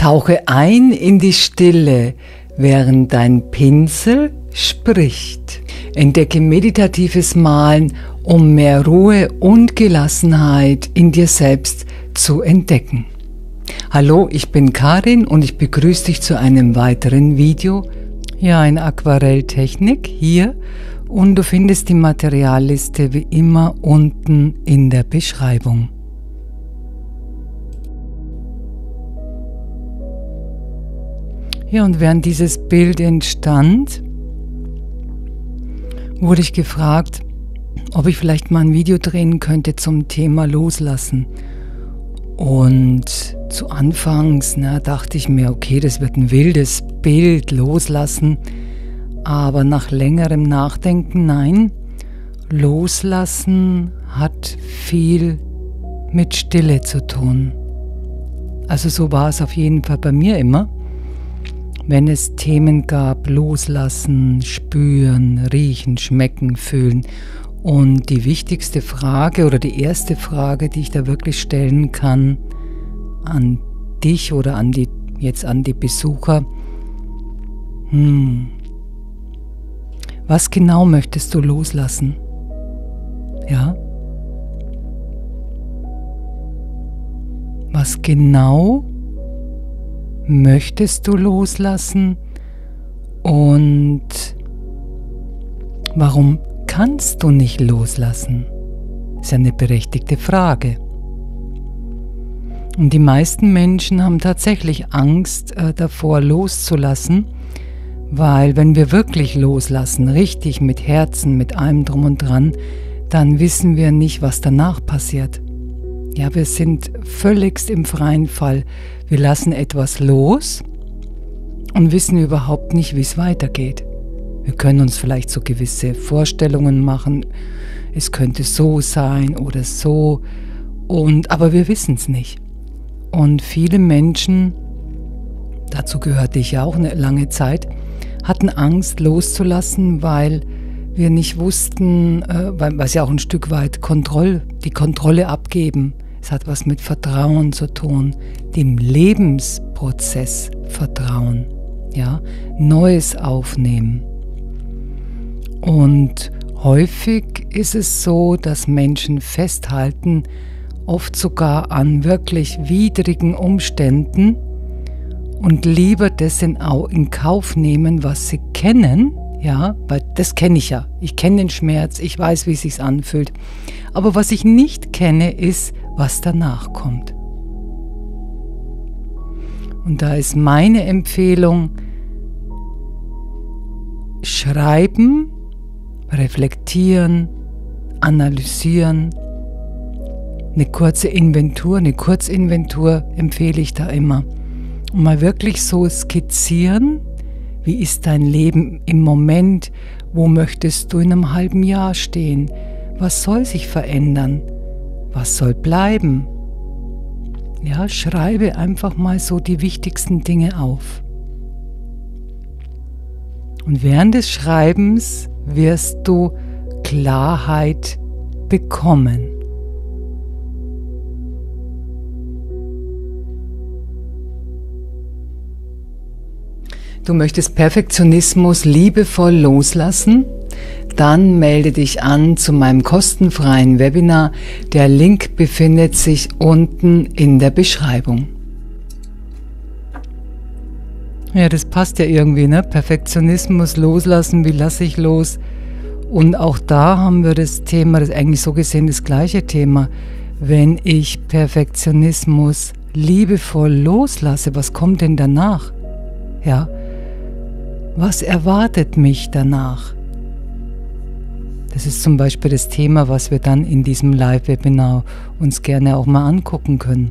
Tauche ein in die Stille, während dein Pinsel spricht. Entdecke meditatives Malen, um mehr Ruhe und Gelassenheit in dir selbst zu entdecken. Hallo, ich bin Karin und ich begrüße dich zu einem weiteren Video, in Aquarelltechnik hier, und du findest die Materialliste wie immer unten in der Beschreibung. Ja, und während dieses Bild entstand, wurde ich gefragt, ob ich vielleicht mal ein Video drehen könnte zum Thema Loslassen. Und zu Anfangs dachte ich mir, okay, das wird ein wildes Bild, Loslassen. Aber nach längerem Nachdenken, nein, Loslassen hat viel mit Stille zu tun. Also so war es auf jeden Fall bei mir immer. Wenn es Themen gab, loslassen, spüren, riechen, schmecken, fühlen. Und die wichtigste Frage oder die erste Frage, die ich da wirklich stellen kann an dich oder an die Besucher, was genau möchtest du loslassen? Ja? Was genau möchtest du loslassen und warum kannst du nicht loslassen? Das ist ja eine berechtigte Frage. Und die meisten Menschen haben tatsächlich Angst davor loszulassen, weil wenn wir wirklich loslassen, richtig mit Herzen, mit allem drum und dran, dann wissen wir nicht, was danach passiert. Ja, wir sind völligst im freien Fall. Wir lassen etwas los und wissen überhaupt nicht, wie es weitergeht. Wir können uns vielleicht so gewisse Vorstellungen machen, es könnte so sein oder so, aber wir wissen es nicht. Und viele Menschen, dazu gehörte ich ja auch eine lange Zeit, hatten Angst loszulassen, weil wir nicht wussten, weil es ja auch ein Stück weit die Kontrolle abgeben. Es hat was mit Vertrauen zu tun, dem Lebensprozess Vertrauen, Neues aufnehmen. Und häufig ist es so, dass Menschen festhalten, oft sogar an wirklich widrigen Umständen und lieber das in Kauf nehmen, was sie kennen, weil das kenne ich ja. Ich kenne den Schmerz, ich weiß, wie es sich anfühlt. Aber was ich nicht kenne, ist, was danach kommt. Und da ist meine Empfehlung, schreiben, reflektieren, analysieren, eine Kurzinventur empfehle ich da immer. Und mal wirklich so skizzieren, wie ist dein Leben im Moment, wo möchtest du in einem halben Jahr stehen, was soll sich verändern, was soll bleiben. Ja, schreibe einfach mal so die wichtigsten Dinge auf. Und während des Schreibens wirst du Klarheit bekommen. Du möchtest Perfektionismus liebevoll loslassen? Dann melde dich an zu meinem kostenfreien Webinar. Der Link befindet sich unten in der Beschreibung. Ja, das passt ja irgendwie, ne? Perfektionismus loslassen, wie lasse ich los? Und auch da haben wir das Thema, das ist eigentlich so gesehen das gleiche Thema. Wenn ich Perfektionismus liebevoll loslasse, was kommt denn danach? Ja, was erwartet mich danach? Das ist zum Beispiel das Thema, was wir dann in diesem Live-Webinar uns gerne auch mal angucken können.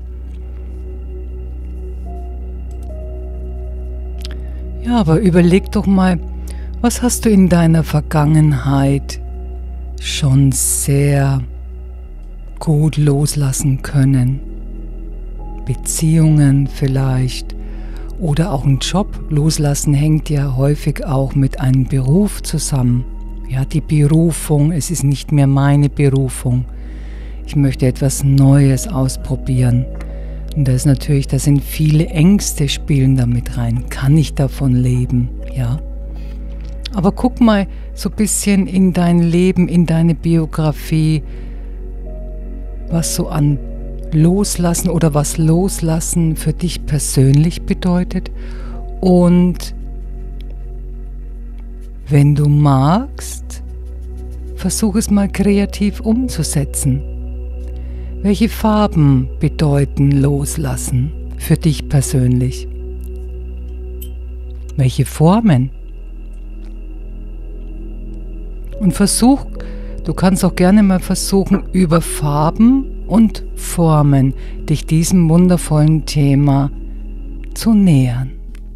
Ja, aber überleg doch mal, was hast du in deiner Vergangenheit schon sehr gut loslassen können? Beziehungen vielleicht oder auch einen Job. Loslassen hängt ja häufig auch mit einem Beruf zusammen. Ja, die Berufung, es ist nicht mehr meine Berufung. Ich möchte etwas Neues ausprobieren. Und da sind viele Ängste spielen da mit rein. Kann ich davon leben? Ja. Aber guck mal so ein bisschen in dein Leben, in deine Biografie, was so an Loslassen oder was Loslassen für dich persönlich bedeutet. Und wenn du magst, versuch es mal kreativ umzusetzen. Welche Farben bedeuten Loslassen für dich persönlich? Welche Formen? Und du kannst auch gerne mal versuchen, über Farben und Formen dich diesem wundervollen Thema zu nähern.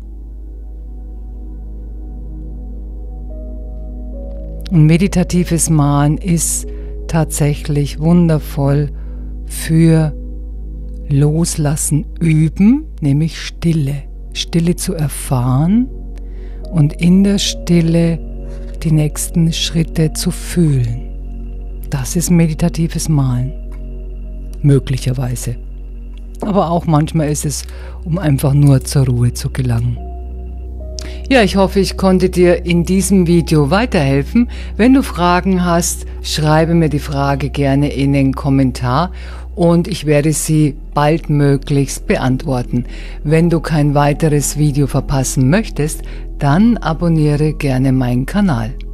Und meditatives Malen ist tatsächlich wundervoll für Loslassen üben, nämlich Stille. Stille zu erfahren und in der Stille die nächsten Schritte zu fühlen. Das ist meditatives Malen. Möglicherweise. Aber auch manchmal ist es, um einfach nur zur Ruhe zu gelangen. Ja, ich hoffe, ich konnte dir in diesem Video weiterhelfen. Wenn du Fragen hast, schreibe mir die Frage gerne in den Kommentar und ich werde sie baldmöglichst beantworten. Wenn du kein weiteres Video verpassen möchtest, dann abonniere gerne meinen Kanal.